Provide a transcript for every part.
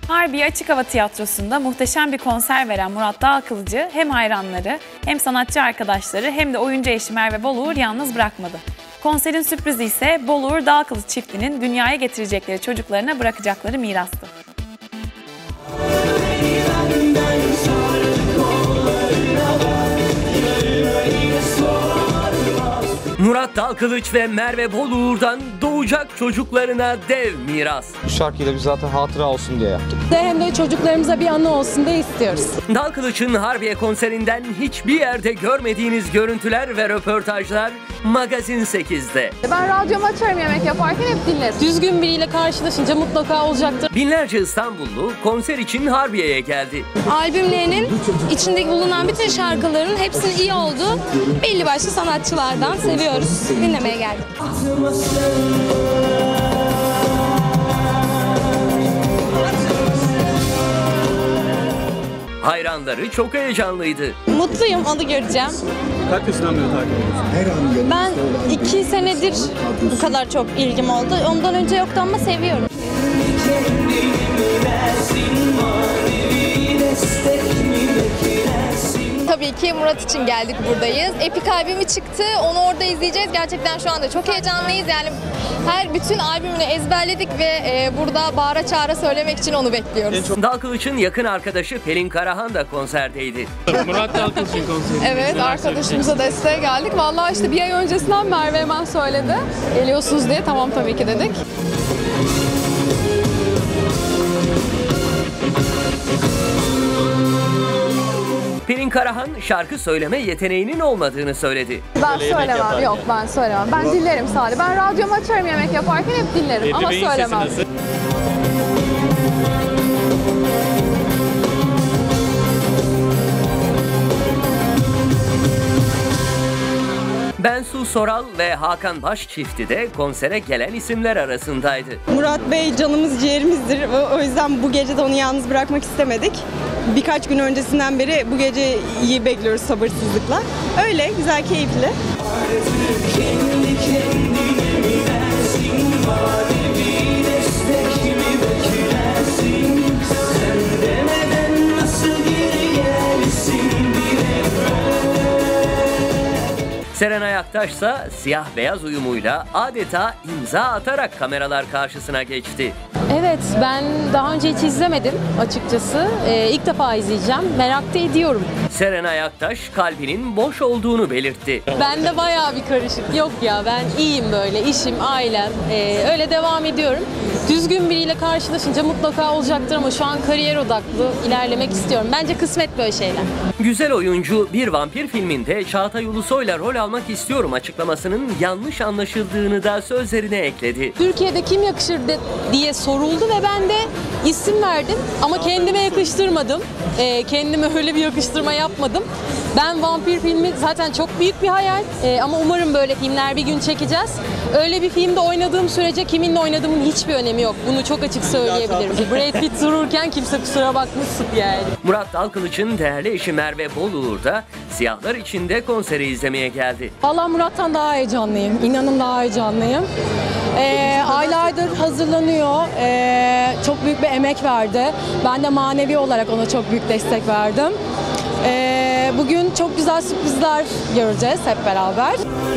Harbiye Açık Hava Tiyatrosu'nda muhteşem bir konser veren Murat Dalkılıç'ı hem hayranları hem sanatçı arkadaşları hem de oyuncu eşi Merve Boluğur yalnız bırakmadı. Konserin sürprizi ise Boluğur Dalkılıç çiftinin dünyaya getirecekleri çocuklarına bırakacakları mirastı. Murat Dalkılıç ve Merve Boluğur'dan doğacak çocuklarına dev miras. Bu şarkıyla biz zaten hatıra olsun diye yaptık. Hem de çocuklarımıza bir anı olsun diye istiyoruz. Dalkılıç'ın Harbiye konserinden hiçbir yerde görmediğiniz görüntüler ve röportajlar Magazin 8'de. Ben radyomu açarım yemek yaparken, hep dinlerim. Düzgün biriyle karşılaşınca mutlaka olacaktır. Binlerce İstanbullu konser için Harbiye'ye geldi. Albümlerinin içinde bulunan bütün şarkıların hepsinin iyi olduğu belli başlı sanatçılardan seviyoruz. Dinlemeye geldik. Hayranları çok heyecanlıydı. Mutluyum, onu göreceğim. Kaç yaşından beri takip ediyorsun? Ben 2 senedir bu kadar çok ilgim oldu. Ondan önce yoktu ama seviyorum. Tabii ki Murat için geldik, buradayız. Epik albümü çıktı, onu orada izleyeceğiz. Gerçekten şu anda çok heyecanlıyız. Yani bütün albümünü ezberledik ve burada bağıra çağıra söylemek için onu bekliyoruz. Dalkılıç'ın yakın arkadaşı Pelin Karahan da konserdeydi. Murat Dalkılıç'ın konseri. Evet, arkadaşımıza desteğe geldik. Vallahi işte bir ay öncesinden Merve hemen söyledi. Geliyorsunuz diye, tamam tabii ki dedik. Pelin Karahan şarkı söyleme yeteneğinin olmadığını söyledi. Ben söylemem, yok ben söylemem. Ben dinlerim sadece. Ben radyomu açarım yemek yaparken, hep dinlerim ama söylemem. Bensu Soral ve Hakan Baş çifti de konsere gelen isimler arasındaydı. Murat Bey canımız ciğerimizdir. O yüzden bu gece de onu yalnız bırakmak istemedik. Birkaç gün öncesinden beri bu geceyi bekliyoruz sabırsızlıkla. Öyle güzel, keyifli. Serenay Aktaş ise siyah beyaz uyumuyla adeta imza atarak kameralar karşısına geçti. Evet, ben daha önce hiç izlemedim açıkçası. İlk defa izleyeceğim. Merak da ediyorum. Serenay Aktaş kalbinin boş olduğunu belirtti. Bende bayağı bir karışık. Yok ya, ben iyiyim böyle. İşim, ailem. Öyle devam ediyorum. Düzgün biriyle karşılaşınca mutlaka olacaktır ama şu an kariyer odaklı ilerlemek istiyorum. Bence kısmet böyle şeyler. Güzel oyuncu bir vampir filminde Çağatay Ulusoy'la rol almak istiyorum açıklamasının yanlış anlaşıldığını da sözlerine ekledi. Türkiye'de kim yakışır diye soruldu ve ben de isim verdim ama kendime yakıştırmadım. Kendime öyle bir yakıştırma yapmadım. Ben vampir filmi zaten çok büyük bir hayal ama umarım böyle filmler bir gün çekeceğiz. Öyle bir filmde oynadığım sürece kiminle oynadığımın hiçbir önemi yok. Bunu çok açık söyleyebilirim. Brad Pitt dururken kimse kusura bakmasın yani. Murat Dalkılıç'ın değerli eşi Merve Boluğur da siyahlar içinde konseri izlemeye geldi. Vallahi Murat'tan daha heyecanlıyım. İnanın daha heyecanlıyım. Aylardır hazırlanıyor. Çok büyük bir emek verdi. Ben de manevi olarak ona çok büyük destek verdim. Bugün çok güzel sürprizler göreceğiz hep beraber.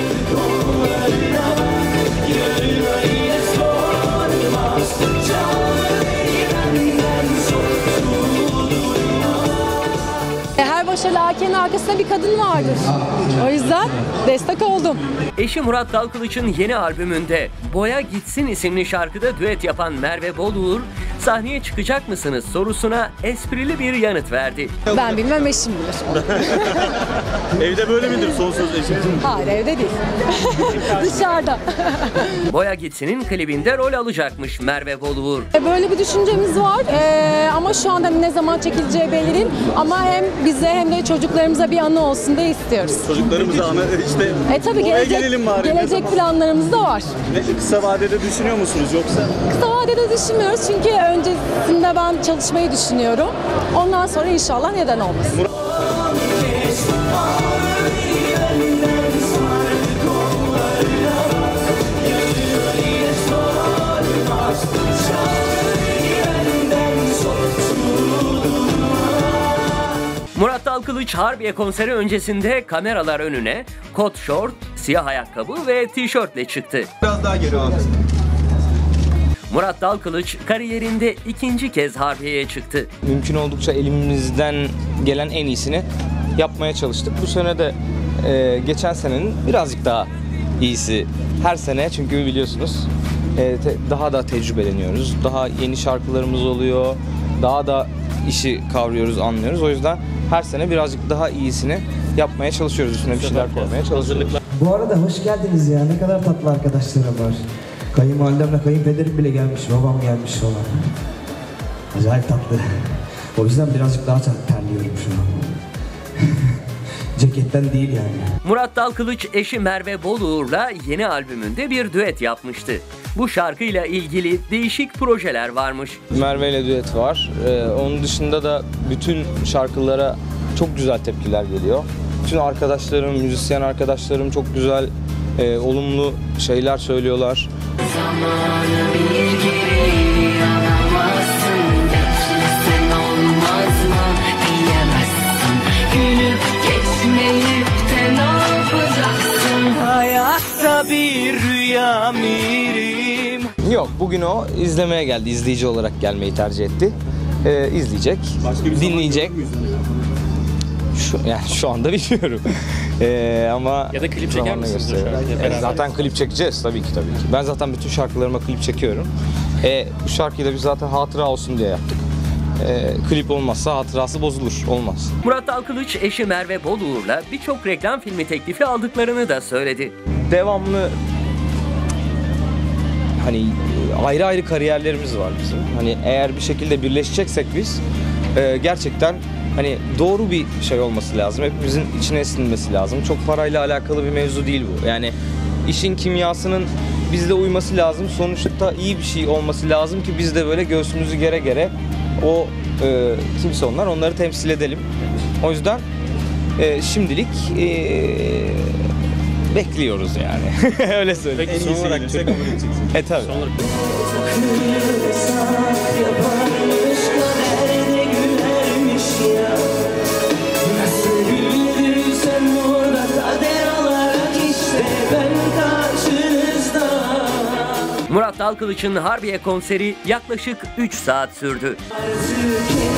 Her başarılı erkeğin arkasında bir kadın vardır. O yüzden destek oldum. Eşi Murat Dalkılıç'ın yeni albümünde Boya Gitsin isimli şarkıda düet yapan Merve Boluğur, sahneye çıkacak mısınız sorusuna esprili bir yanıt verdi. Ben bilmem, eşim bilir. Evde böyle midir son söz eşinizin? Hayır, evde değil. Dışarıda. Boya Gitsin'in klibinde rol alacakmış Merve Boluğur. Böyle bir düşüncemiz var ama şu anda ne zaman çekileceği belli değil. Ama hem bize hem de çocuklarımıza bir anı olsun diye istiyoruz. Çocuklarımıza işte Tabii gelecek planlarımız da var. Kısa vadede düşünüyor musunuz yoksa? Kısa vadede düşünmüyoruz çünkü öncesinde ben çalışmayı düşünüyorum. Ondan sonra inşallah neden olmasın. Sormaz, çağır benden Dalkılıç Harbiye konseri öncesinde kameralar önüne kot şort, siyah ayakkabı ve tişörtle çıktı. Biraz daha geri abi. Murat Dalkılıç kariyerinde ikinci kez Harbiye'ye çıktı. Mümkün oldukça elimizden gelen en iyisini yapmaya çalıştık. Bu sene de geçen senenin birazcık daha iyisi her sene, çünkü biliyorsunuz daha da tecrübeleniyoruz. Daha yeni şarkılarımız oluyor. Daha da işi kavruyoruz, anlıyoruz. O yüzden her sene birazcık daha iyisini yapmaya çalışıyoruz. Üstüne bir şeyler koymaya çalışıyoruz. Bu arada hoş geldiniz ya. Ne kadar tatlı arkadaşlarım var. Kayınvalidemle kayınpederim bile gelmiş. Babam gelmiş falan. Acayip tatlı. O yüzden birazcık daha terliyorum şu an. Ceketten değil yani. Murat Dalkılıç eşi Merve Boluğur'la yeni albümünde bir düet yapmıştı. Bu şarkıyla ilgili değişik projeler varmış. Merve ile düet var. Onun dışında da bütün şarkılara çok güzel tepkiler geliyor. Bütün arkadaşlarım, müzisyen arkadaşlarım çok güzel, olumlu şeyler söylüyorlar. Zamanı bir geri alamazsın, beklesen olmaz mı diyemezsin. Gülüp geçmeyip de ne yapacaksın? Hayatta bir rüya mirim. Yok, bugün o izlemeye geldi, izleyici olarak gelmeyi tercih etti. İzleyecek, dinleyecek. Şu anda bilmiyorum. Ama Ya da klip çeker misiniz? Zaten klip çekeceğiz tabii ki. Ben zaten bütün şarkılarıma klip çekiyorum. Bu şarkıyı da biz zaten hatıra olsun diye yaptık. Klip olmazsa hatırası bozulur, olmaz. Murat Dalkılıç eşi Merve Boluğur'la birçok reklam filmi teklifi aldıklarını da söyledi. Devamlı hani ayrı ayrı kariyerlerimiz var bizim. Hani eğer bir şekilde birleşeceksek biz gerçekten hani doğru bir şey olması lazım. Hepimizin içine sinmesi lazım. Çok parayla alakalı bir mevzu değil bu. Yani işin kimyasının bizle uyması lazım. Sonuçta iyi bir şey olması lazım ki biz de böyle göğsümüzü gere gere o kimse onları temsil edelim. O yüzden şimdilik bekliyoruz yani. Öyle söyleyeyim. Peki son olarak kabul edeceksiniz. Tabii. Murat Dalkılıç'ın Harbiye konseri yaklaşık 3 saat sürdü.